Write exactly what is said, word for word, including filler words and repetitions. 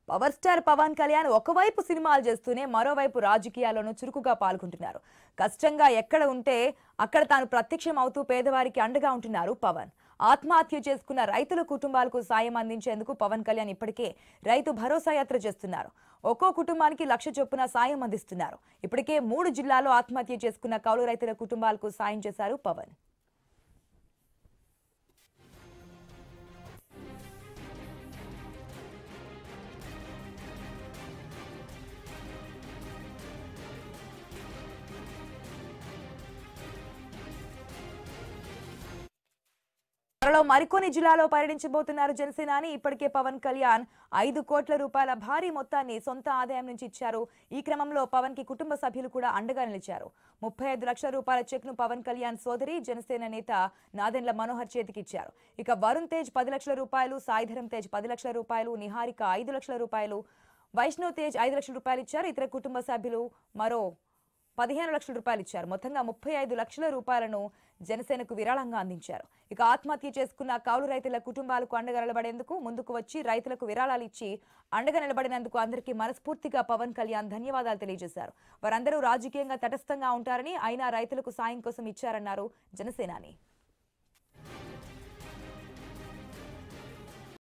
Power star Pawan Kalyan ఒకవైపు సినిమాలు చేస్తూనే మరోవైపు రాజకీయాల్లోనూ చురుకుగా పాల్గొంటున్నారు. కష్టంగా ఎక్కడ ఉంటే అక్కడ తాను ప్రత్యక్షం అవుతూ పేదవారికి అండగా ఉంటున్నారు పవన్. ఆత్మహత్య చేసుకున్న రైతుల కుటుంబాలకు సాయం అందించేందుకు పవన్ కళ్యాణ్ ఇప్పటికే రైతు భరోసా యాత్ర చేస్తున్నారు. ఒక్కో కుటుంబానికి లక్ష చొప్పున సాయం అందిస్తున్నారు. ఇప్పటికే మూడు జిల్లాల్లో ఆత్మహత్య చేసుకున్న కౌలు రైతుల కుటుంబాలకు సాయం చేశారు పవన్. త్వరలో మరికొన్ని జిల్లాలో పర్యటించబోతున్నారు జనసేనాని. ఇప్పటికే పవన్ కళ్యాణ్ ఐదు కోట్ల రూపాయల భారీ మొత్తాన్ని సొంత ఆదాయం నుంచి ఇచ్చారు. ఈ క్రమంలో పవన్ కి కుటుంబ సభ్యులు కూడా అండగా నిలిచారు. ముప్పై ఐదు లక్షల రూపాయల చెక్ ను పవన్ కళ్యాణ్ సోదరి జనసేన నేత నాదెండ్ల మనోహర్ చేతికి ఇచ్చారు. ఇక వరుణ్ తేజ్ పది లక్షల రూపాయలు, సాయిధరం తేజ్ పది లక్షల రూపాయలు, నిహారిక ఐదు లక్షల రూపాయలు, వైష్ణవ్ తేజ్ ఐదు లక్షల రూపాయలు ఇచ్చారు. ఇతర కుటుంబ సభ్యులు మరో పదిహేను లక్షల రూపాయలు ఇచ్చారు. మొత్తంగా ముప్పై ఐదు లక్షల రూపాయలను జనసేనకు విరాళంగా అందించారు. ఇక ఆత్మహత్య చేసుకున్న కౌలు రైతుల కుటుంబాలకు అండగా నిలబడేందుకు ముందుకు వచ్చి రైతులకు విరాళాలు ఇచ్చి అండగా నిలబడినందుకు అందరికీ మనస్ఫూర్తిగా పవన్ కళ్యాణ్ ధన్యవాదాలు తెలియజేశారు. వారందరూ రాజకీయంగా తటస్థంగా ఉంటారని, అయినా రైతులకు సాయం కోసం ఇచ్చారన్నారు జనసేనాని.